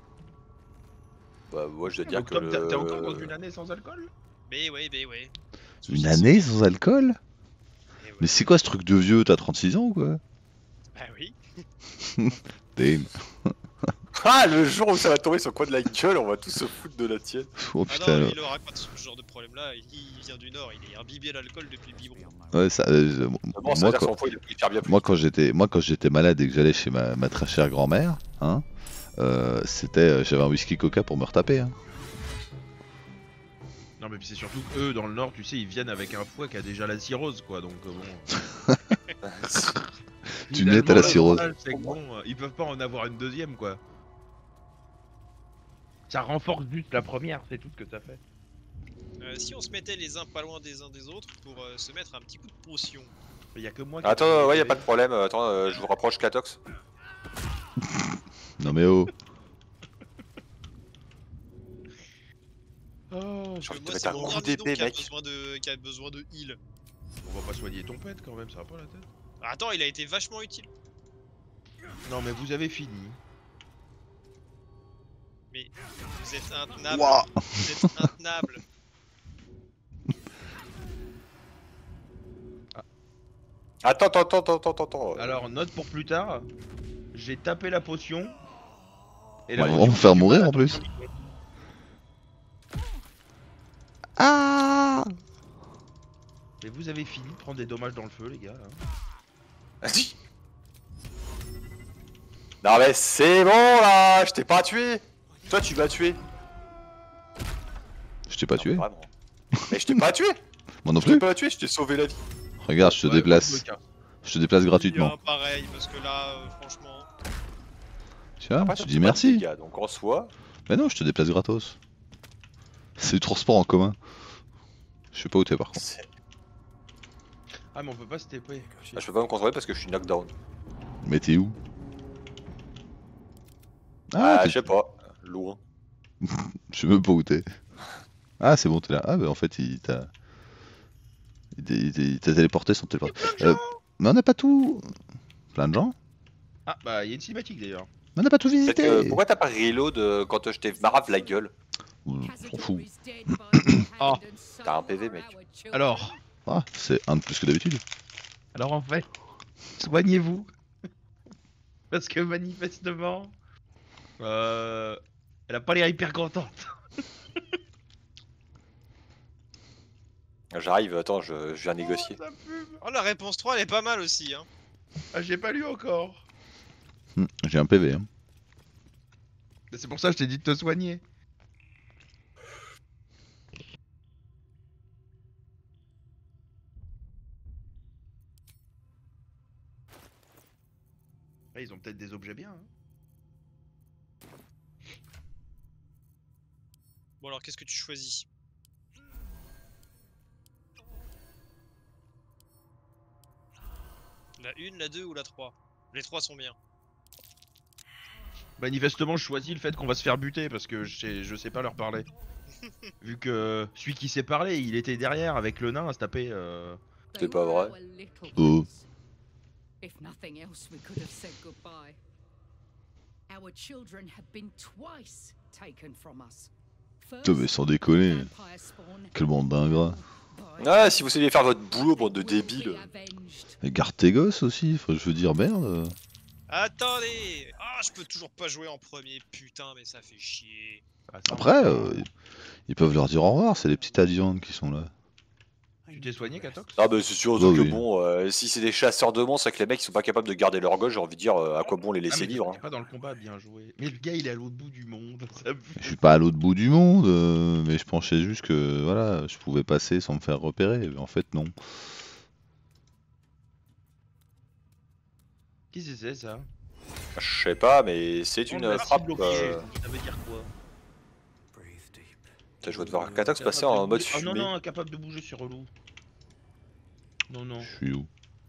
Bah, moi, je dois dire que. Octobre, t'es- Le... T'es encore dans une année sans alcool? Mais oui, mais oui. Une année sans alcool? Eh ouais. Mais c'est quoi ce truc de vieux? T'as trente-six ans ou quoi? Bah oui. Damn. Ah, le jour où ça va tomber sur le coin de la gueule, on va tous se foutre de la tienne. Oh Ah putain. non, il aura pas de ce genre de problème là. Il vient du Nord, il est imbibé d'alcool depuis le biberon. Ouais, ça, euh, Bon, ça moi, veut dire quand, son foie, il a pu le faire bien plus. moi, quand j'étais, moi quand j'étais malade et que j'allais chez ma, ma très chère grand-mère, hein, euh, c'était, euh, j'avais un whisky coca pour me retaper. Hein. Non mais puis c'est surtout qu'eux dans le nord, tu sais, ils viennent avec un fouet qui a déjà la cirrhose quoi, donc euh, bon. Tu mets, t'as la Finalement, cirrhose. l'avantage, c'est que bon, euh, ils peuvent pas en avoir une deuxième quoi. Ça renforce juste la première, c'est tout ce que ça fait. Euh, si on se mettait les uns pas loin des uns des autres pour euh, se mettre un petit coup de potion. Il y a que moi qui Attends, ouais, y a pas de problème. Attends, euh, je vous rapproche Klatox. Non mais oh. Oh, J'ai envie de te Moi, mettre c'est un mon coup Myrmidon d'épée, qui a mec. besoin de, qui a besoin de heal. on va pas soigner ton pet quand même, ça va pas la tête. Attends, il a été vachement utile. Non mais vous avez fini. Mais vous êtes intenable. Ouah. Vous êtes intenable. Attends, attends, attends, attends, attends, attends. Alors note pour plus tard, j'ai tapé la potion. Et Ouais, ils vont potion me faire fait du mourir, mal à en ton plus. Myrmidon. Ah. Et vous avez fini de prendre des dommages dans le feu les gars. Hein. Vas-y. Non mais c'est bon là, je t'ai pas tué. Toi tu m'as tué. Je t'ai pas Non, tué. vraiment. Mais je t'ai pas tué. Moi non Je t'ai plus. pas tué, je t'ai sauvé la vie. Regarde, je te Ouais, déplace. moi, je me casse. Je te déplace gratuitement. Bien, pareil, parce que là, euh, franchement. Tu vois, Après, tu toi, dis fais pas de merci. dégâts, donc en soi. Mais non, je te déplace gratos. C'est du transport en commun. Je sais pas où t'es par contre. c'est- Ah mais on peut pas se T P. Ah, je peux pas me contrôler parce que je suis knockdown. Mais t'es où? Ah, t'es- je sais pas. Loin. Je sais même pas où t'es. Ah, c'est bon, t'es là. Ah, bah en fait, il t'a. Il t'a- il t'a il t'a téléporté sans téléporter. Euh, mais on n'a pas tout. Plein de gens? Ah bah il y a une cinématique d'ailleurs. Mais on n'a pas tout Peut-être visité. que- Pourquoi t'as pas reload euh, quand je t'ai marave la gueule? On s'en fout. Ah. T'as un P V, mec. Alors, Ah, c'est un de plus que d'habitude. alors en fait, soignez-vous. Parce que manifestement, euh, elle a pas l'air hyper contente. J'arrive, attends, je, je viens négocier. Oh, ça fume. Oh, la réponse trois, elle est pas mal aussi. Hein. Ah, j'ai pas lu encore. Hum, J'ai un P V. Hein. Mais c'est pour ça que je t'ai dit de te soigner. Ah, ils ont peut-être des objets bien. Hein. Bon, alors, qu'est-ce que tu choisis? La une, la deux ou la trois? Les trois sont bien. Manifestement, je choisis le fait qu'on va se faire buter parce que je sais, je sais pas leur parler. Vu que celui qui sait parler, il était derrière avec le nain à se taper. Euh... C'est pas vrai. Oh. If nothing else, we could have said goodbye. Our children have been twice taken from us. Putain, mais sans déconner. Quel bande d'ingrats. Ah, si vous saviez faire votre boulot, bande de débiles. Et garde tes gosses aussi. Enfin, je veux dire, merde. Attendez! Ah, je peux toujours pas jouer en premier, putain, mais ça fait chier. Ah, ça, Après, euh, ils peuvent leur dire au revoir. C'est les petites adjuvants qui sont là. Tu t'es soigné, Katox? Ah, bah c'est sûr Oh, que oui. bon, euh, si c'est des chasseurs de monstres et que les mecs ils sont pas capables de garder leur gosse, j'ai envie de dire euh, à quoi bon les Ah, laisser mais vivre. t'es hein. pas dans le combat, bien joué. Mais le gars, il est à l'autre bout du monde. Ça me Je fait- suis pas à l'autre bout du monde, euh, mais je pensais juste que voilà, je pouvais passer sans me faire repérer. Mais en fait, non. Qu'est-ce que c'est ça? Je sais pas, mais c'est une Oh, la frappe. cible au euh, pied. Ça veut dire quoi? Je vais devoir Katox passer Capable de en mode bouger- Ah non, fumée. non, incapable de bouger, c'est relou. Non, non, Je suis où?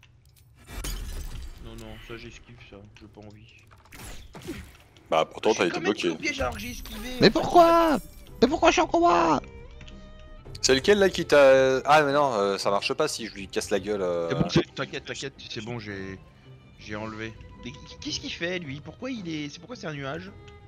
non, non, ça j'esquive ça, j'ai pas envie. Bah pourtant Je t'as suis été quand même bloqué. au piège alors que j'ai esquivé. Mais pourquoi? Mais pourquoi je suis en combat? C'est lequel là qui t'a. Ah mais non, euh, ça marche pas si je lui casse la gueule. euh. C'est bon, c'est- t'inquiète, t'inquiète, c'est bon, j'ai j'ai enlevé. Mais qu'est-ce qu'il fait lui? Pourquoi il est. C'est pourquoi c'est un nuage?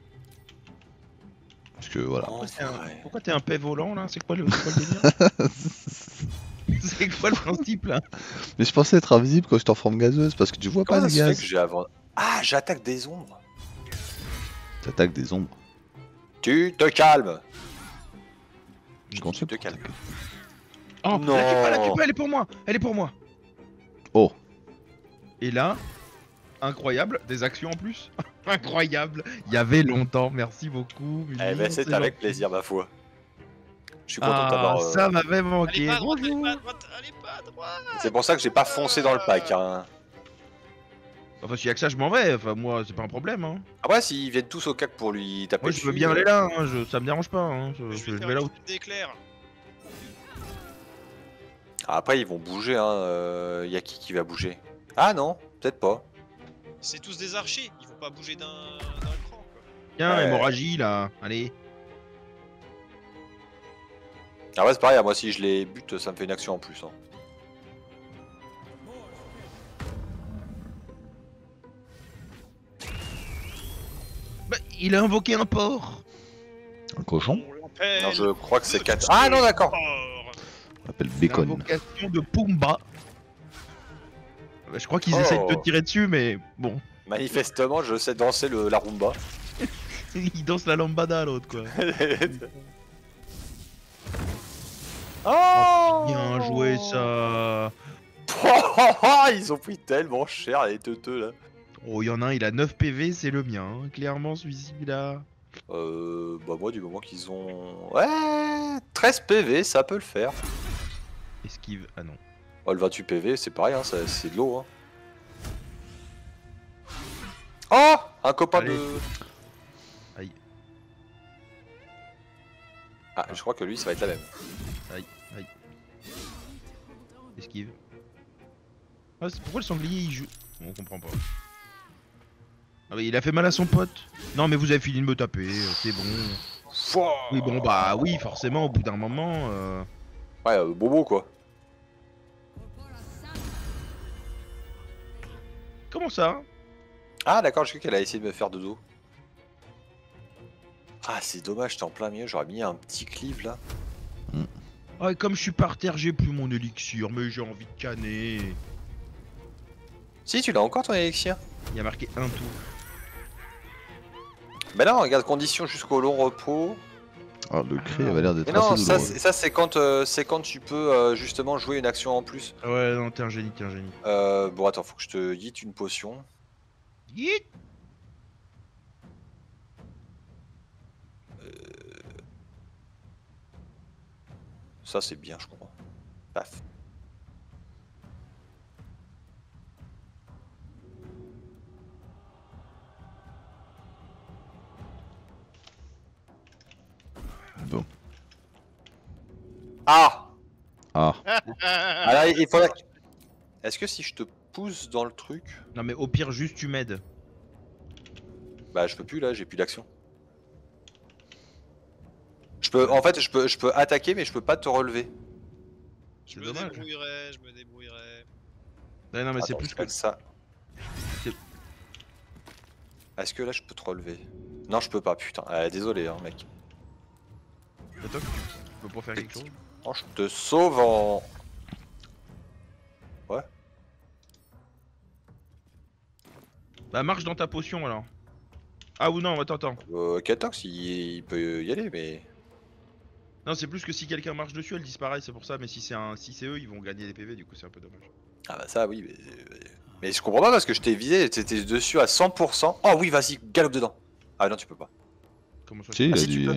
Parce que voilà. Oh, Pourquoi c'est un- ouais. Pourquoi t'es un paix volant là? C'est quoi le, c'est quoi le délire? C'est quoi le principe là? Mais je pensais être invisible quand j'étais en forme gazeuse parce que tu vois Comment pas ça les se fait gaz. que j'ai avant. Ah, j'attaque des ombres. T'attaques des ombres. Tu te calmes. Je compte te pour calmes. t'attaquer. Oh, Non. la cupa, la cupa, elle est pour moi! Elle est pour moi! Oh. Et là, incroyable, des actions en plus. Incroyable! Il y avait longtemps, merci beaucoup. Eh ben c'est c'est avec gentil. plaisir ma foi. Je suis content de Ah, t'avoir. euh, ça m'avait Allez manqué. pas à droite, allez Bonjour. pas à droite, allez pas à droite. C'est pour ça que j'ai pas foncé dans le pack. Hein. Enfin, s'il y a que ça, je m'en vais. Enfin, moi, c'est pas un problème. Hein. Après, s'ils viennent tous au cac pour lui taper Moi, je dessus, veux bien euh, aller là. Hein. Je... Ça me dérange pas. Hein. Je, Je je- vais je faire vais là une où. petite d'éclair. Après, ils vont bouger. Hein. euh, Y a qui qui va bouger? Ah non, peut-être pas. C'est tous des archers, ils vont pas bouger d'un d'un cran quoi. Tiens, Ouais. hémorragie là. Allez. Ah ouais, c'est pareil. Moi, si je les bute, ça me fait une action en plus. Hein. Bah, il a invoqué un porc. Un cochon. On l'appelle Non, je crois que c'est le quatre. Ah non, d'accord. porc. On l'appelle Bacon. L'invocation de Pumba. Bah, je crois qu'ils Oh. essayent de te tirer dessus, mais bon. Manifestement, je sais danser le, la rumba. Il danse la lambada l'autre quoi. Oh Bien joué ça. Ils ont pris tellement cher les teuteux là. Oh, il y en a un, il a neuf P V, c'est le mien. Hein. Clairement, celui-ci là. Euh, bah moi du moment qu'ils ont... Ouais, treize P V, ça peut le faire. Esquive. Ah non. Oh, le vingt-huit P V, c'est pareil, hein, ça- c'est de l'eau. Hein. Oh, un copain Allez. de... Aïe. Ah, je crois que lui, ça va être la même. Aïe. Aïe. Esquive. Ah, c'est- pourquoi le sanglier il joue? On comprend pas. Ah, mais il a fait mal à son pote. Non, mais vous avez fini de me taper, euh, c'est bon. Fouah. Oui, bon, bah oui, forcément, au bout d'un moment. Euh... Ouais, euh, bobo quoi. Comment ça? Ah d'accord, je crois qu'elle a essayé de me faire de dos. Ah, c'est dommage, t'es en plein milieu, j'aurais mis un petit clip là. Ah, et comme je suis par terre, j'ai plus mon élixir, mais j'ai envie de canner. Si, tu l'as encore ton élixir? Il y a marqué un tour. Bah non, regarde, condition jusqu'au long repos. Ah, le cri avait l'air d'être Mais non, assez ça douloureux. c'est ça, c'est quand, euh, c'est quand tu peux euh, justement jouer une action en plus. Ah ouais, non, t'es un génie, t'es un génie. Euh, bon attends, faut que je te guide une potion. Yeet. Ça c'est bien je crois. Paf. Bon. Ah, Ah, ah là, il faudrait... Est-ce que si je te pousse dans le truc... Non, mais au pire, juste tu m'aides. Bah je peux plus là, j'ai plus d'action. Je peux, en fait, je peux, je peux attaquer mais je peux pas te relever. Je C'est me dommage. débrouillerai, je me débrouillerai. Ouais, non, mais c'est Attends, plus je que fais ça. C'est- Est-ce que là je peux te relever? Non, je peux pas, putain. Euh, désolé, hein, mec. Attends, tu peux pas faire quelque chose? Oh, je te sauve en. Ouais. Bah, marche dans ta potion alors. Ah ou non, attends, attends. Euh, Katox, il, il peut y aller, mais. Non, c'est plus que si quelqu'un marche dessus, elle disparaît, c'est pour ça. Mais si c'est un, si c'est eux, ils vont gagner des P V, du coup, c'est un peu dommage. Ah bah ça, oui, mais. Mais je comprends pas parce que je t'ai visé, t'étais dessus à cent pour cent. Oh oui, vas-y, galope dedans. Ah non, tu peux pas. Comment ça? si, il Ah, a si, tu dit. peux.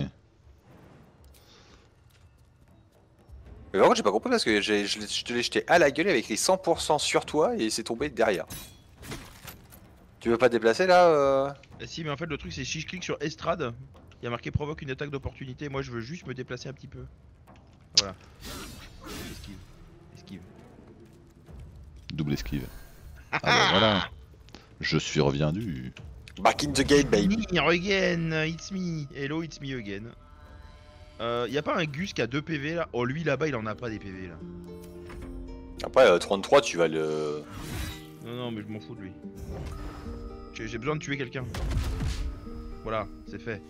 Mais par contre, j'ai pas compris parce que j'ai- je, l'ai- je te l'ai jeté à la gueule, il avait écrit cent pour cent sur toi et c'est tombé derrière. Tu veux pas te déplacer là euh... Eh, si, mais en fait, le truc, c'est si je clique sur Estrade, il y a marqué provoque une attaque d'opportunité. Moi, je veux juste me déplacer un petit peu. Voilà. Esquive. Esquive. Double esquive. Ah bah voilà. Je suis reviendu. Back in the game, baby. Me again, it's me. Hello, it's me again. Euh, y a pas un Gus qui a deux P V là? Oh, lui là-bas, il en a pas des P V là. Après, euh, trente-trois, tu vas le. Non, non, mais je m'en fous de lui. J'ai j'ai besoin de tuer quelqu'un. Voilà, c'est fait.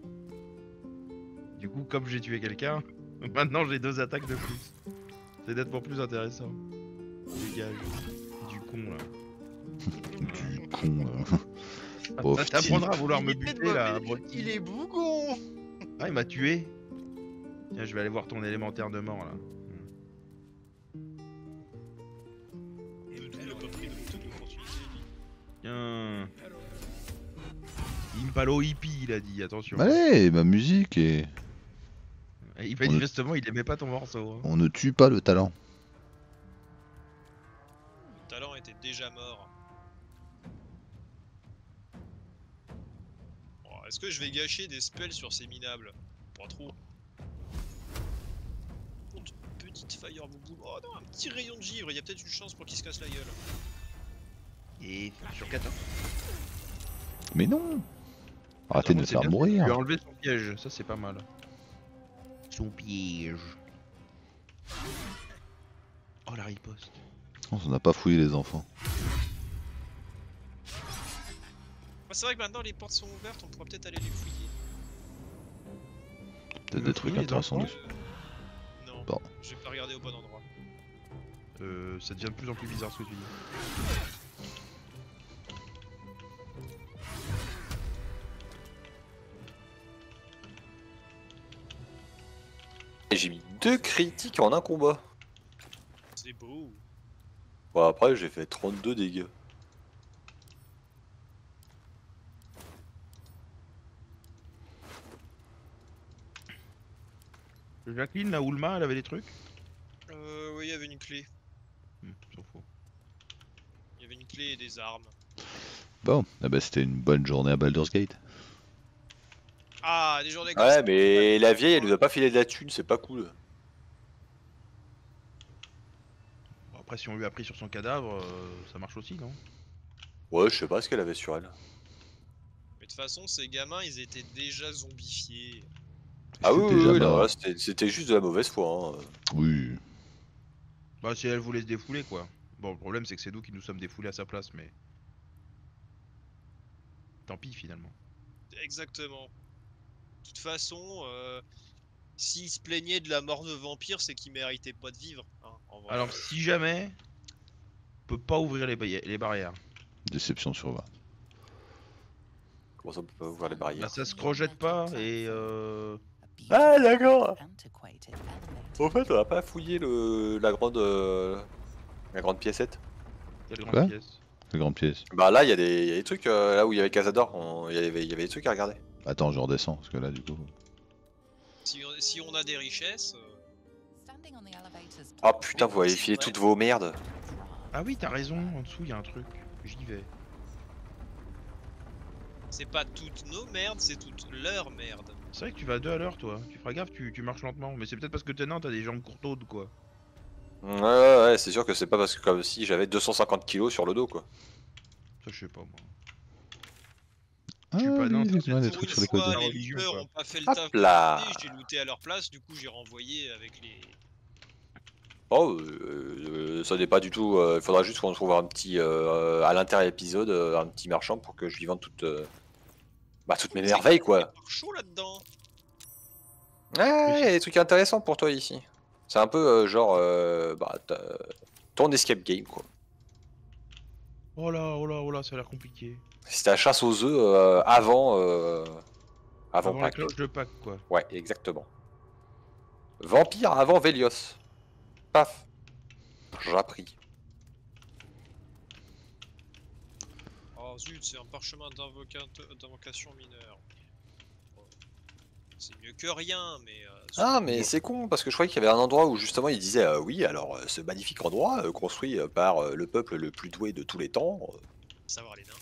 Du coup, comme j'ai tué quelqu'un, maintenant j'ai deux attaques de plus. C'est nettement plus intéressant. Dégage. Du con là. Du con. là. Pauvre Ça t'apprendra à vouloir me Il est buter là. mauvais, Il est bougon. Ah, il m'a tué. Tiens, je vais aller voir ton élémentaire de mort là. Il a pas pris de toute opportunité. Tiens. Impalo hippie, il a dit, attention. Allez, ma musique et. Et manifestement, il aimait pas ton morceau. Hein. On ne tue pas le talent. Le talent était déjà mort. Bon, est-ce que je vais gâcher des spells sur ces minables? Pas trop. Contre petite fire boubou. Oh non, un petit rayon de givre, il y a peut-être une chance pour qu'il se casse la gueule. Et sur quatorze. Mais non. Arrêtez de me C'est faire bien, mourir. Tu as enlevé son piège, ça c'est pas mal. Son piège. Oh la riposte. On n'a pas fouillé les enfants. Bah, c'est vrai que maintenant les portes sont ouvertes, on pourra peut-être aller les fouiller. Peut-être veux des trucs fouiller les intéressants enfants dessus. Euh, non, Bon. j'ai pas regardé au bon endroit. Euh, ça devient de plus en plus bizarre ce que tu dis. Et j'ai mis deux critiques en un combat. C'est beau. Bon, après, j'ai fait trente-deux dégâts. Jacqueline, la Oulma, elle avait des trucs. Euh, oui, il y avait une clé. Hmm, s'en fout. Il y avait une clé et des armes. Bon, ah bah, c'était une bonne journée à Baldur's Gate. Ah, des journées comme Ouais, ça. mais la vieille, elle nous a pas filé de la thune, c'est pas cool. Bon, après, si on lui a pris sur son cadavre, euh, ça marche aussi, non? Ouais, je sais pas ce qu'elle avait sur elle. Mais de toute façon, ces gamins, ils étaient déjà zombifiés. Ah oui, C'était oui, déjà oui, non, mort. là, c'était c'était juste de la mauvaise foi. Hein. Oui. Bah, si elle voulait se défouler, quoi. Bon, le problème, c'est que c'est nous qui nous sommes défoulés à sa place, mais. Tant pis, finalement. Exactement. De toute façon, euh, s'ils se plaignaient de la mort de vampire, c'est qu'ils méritaient pas de vivre. Hein, en vrai. Alors, si jamais. On peut pas ouvrir les, ba- les barrières. Déception sur vingt. Comment ça, on peut pas ouvrir les barrières? Bah, ça se projette pas et euh. Ah, d'accord. Au fait, on a pas fouillé le... la grande euh... la grande piécette. Quelle grande Quoi pièce. La grande pièce. Bah là, il y, a des... y a des trucs, euh, là où il y avait Casador, on- il y avait... y avait des trucs à regarder. Attends, je redescends parce que là, du coup. Si, on- si on a des richesses, euh, Oh putain, vous avez filé toutes vos merdes. Ah oui, t'as raison, en dessous, il y a un truc. J'y vais. c'est pas toutes nos merdes, c'est toutes leurs merdes. C'est vrai que tu vas à deux à l'heure, toi. Tu feras gaffe, tu, tu marches lentement. Mais c'est peut-être parce que t'es nain, t'as des jambes courtes, quoi. Ouais, ouais, ouais, c'est sûr que c'est pas parce que comme si j'avais deux cent cinquante kilos sur le dos, quoi. Ça, je sais pas, moi. Ah, suis pas oui, nain, effectivement, des Pour trucs une sur les fois, côtés. les religieux, looters quoi. ont pas fait le Hop taf. là. pour J'ai looté à leur place, du coup j'ai renvoyé avec les. Oh, euh, euh, ça n'est pas du tout. Il faudra juste qu'on trouve un petit. Euh, à l'intérieur épisode, euh, un petit marchand pour que je lui vende toutes. Euh, bah, toutes mes merveilles, quoi. C'est chaud là-dedans. Ouais, il y a des trucs intéressants pour toi ici. C'est un peu euh, genre. Euh, bah, t'as- ton escape game, quoi. Oh là, oh là, oh là, ça a l'air compliqué. C'était la chasse aux œufs euh, avant. Euh, avant, Avant la Pâques. cloche de Pâques, quoi. Ouais, exactement. Vampire avant Vélios. Paf. J'ai appris. Oh zut, c'est un parchemin d'invoca- d'invocation mineure. C'est mieux que rien, mais. euh, Ah, mais c'est con, parce que je croyais qu'il y avait un endroit où justement il disait euh, oui, alors euh, ce magnifique endroit, euh, construit euh, par euh, le peuple le plus doué de tous les temps. euh, savoir les nains.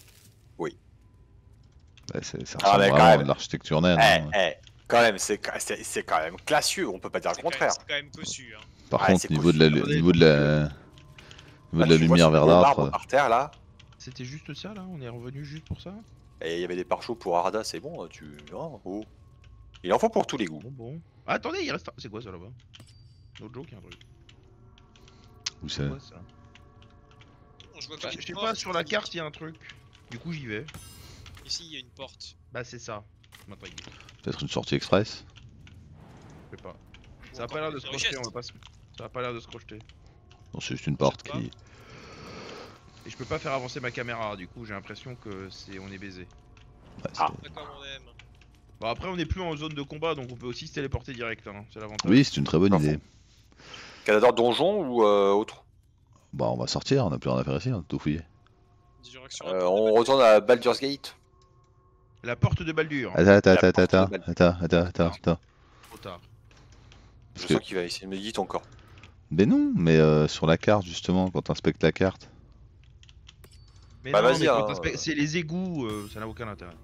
Bah, c'est- ça Ah, ressemble mais quand vraiment à même. de l'architecture naine. Eh, hein. eh, quand même, c'est c'est- c'est quand même classieux, on peut pas dire le C'est quand même- contraire. C'est quand même cossu, hein. Par Ouais, contre, c'est niveau de la, cool. niveau de la, niveau Là, de la tu vois lumière ce gros verdâtre, marbre par terre là, C'était juste ça, là? On est revenu juste pour ça? et il y avait des pare-chocs pour Arda, c'est bon, tu. hein, oh. Il en faut pour tous les goûts. Bon, bon. Ah, attendez, il reste un... C'est quoi ça, là-bas? Notre joke, il y a un truc. où C'est c'est quoi, ça? Bon, je vois qu'il Bah, y a une je sais porte pas, sur la qui- carte, il y a un truc. Du coup, j'y vais. Ici, il y a une porte. Bah, c'est ça. M'intrigue. peut-être une sortie express. Je sais pas. Ça a Encore pas l'air de plus se de projeter, richesse. on va pas se... Ça a pas l'air de se projeter. Non, c'est juste une porte pas. qui. Et je peux pas faire avancer ma caméra, du coup j'ai l'impression que c'est on est baisé. Ouais, Ah. c'est- D'accord, on aime. Bon après on est plus en zone de combat donc on peut aussi se téléporter direct, hein. C'est l'avantage. Oui, c'est une très bonne Pas idée. Casador donjon ou euh, autre. Bah, on va sortir, on a plus rien à faire ici, on a tout fouillé. Direction Euh, la porte de on Baldur. retourne à Baldur's Gate. La porte de Baldur. Attends, attends, La attends, porte attends, de balle. attends, attends, attends, attends. Trop tard. Je que- sens qu'il va essayer de me guider encore. Mais non, mais euh, sur la carte justement, quand t'inspectes la carte. Mais Bah, non, vas-y, mais quand hein, t'inspectes- euh. c'est les égouts, euh, ça n'a aucun intérêt.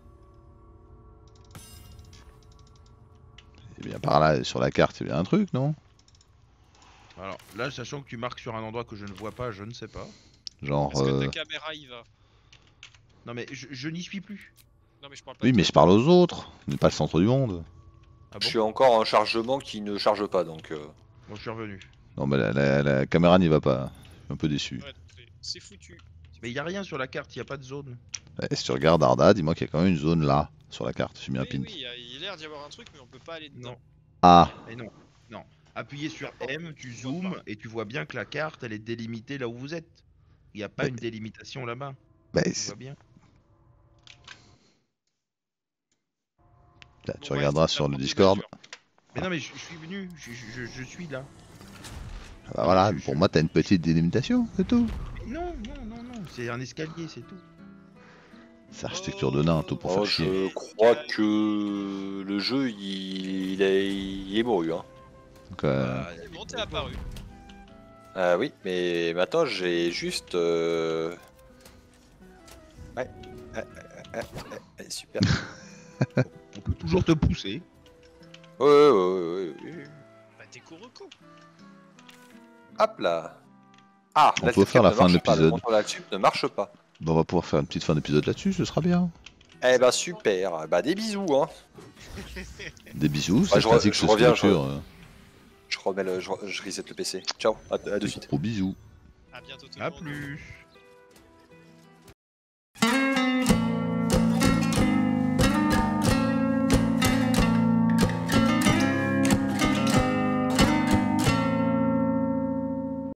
Et bien par là, sur la carte, il y a bien un truc, non? Alors là, sachant que tu marques sur un endroit que je ne vois pas, je ne sais pas. Genre. Est-ce que euh, ta caméra y va? Non mais je, je n'y suis plus. Non mais je parle pas Oui, de mais toi. je parle aux autres. On n'est pas le centre du monde. Ah bon Je suis encore en chargement qui ne charge pas donc. euh, Bon, je suis revenu. Non, mais la, la- la caméra n'y va pas. Je suis un peu déçu. Ouais, c'est- c'est foutu. Mais il y a rien sur la carte, il y a pas de zone. Eh, si tu regardes Arda, dis-moi qu'il y a quand même une zone là, sur la carte. J'ai mis un Oui, pin. oui, il y a- il a l'air d'y avoir un truc, mais on peut pas aller dedans. Non. Ah, Mais non, non. Appuyez sur M, tu zoomes et tu vois bien que la carte, elle est délimitée là où vous êtes. Il n'y a pas Mais- une délimitation là-bas. bah, Tu c'est- vois bien. là, Bon, tu bref, regarderas c'est sur la le porte de Discord. Baldure. Mais non, mais je, je suis venu, je, je- je- je suis là. Ah bah voilà, je- je- pour moi, t'as une petite délimitation, c'est tout. Mais non, non, non, non, c'est un escalier, c'est tout. C'est architecture de nain, tout pour Oh, faire chier. je crois que le jeu il, il est, il est mouru. Hein. Donc, euh, Bah, C'est bon, t'es apparu. Ah oui, mais maintenant j'ai juste. euh, Ouais. Ouais, ouais, ouais, ouais, super. on peut toujours te pousser. Ouais, ouais, ouais, ouais, ouais. Bah t'es Kuroko. Hop là. Ah, On la peut faire la ne fin de marche pas, le l'épisode. contrôle là-dessus ne marche pas. bah, on va pouvoir faire une petite fin d'épisode là-dessus, ce sera bien. Eh bah super. Bah des bisous hein. Des bisous, c'est Ouais, je re- pratique je chez reviens, Structure. euh. Je remets le, je, re- je reset le P C. Ciao, à, à de suite. Gros bisous. À bientôt tout le A monde. plus.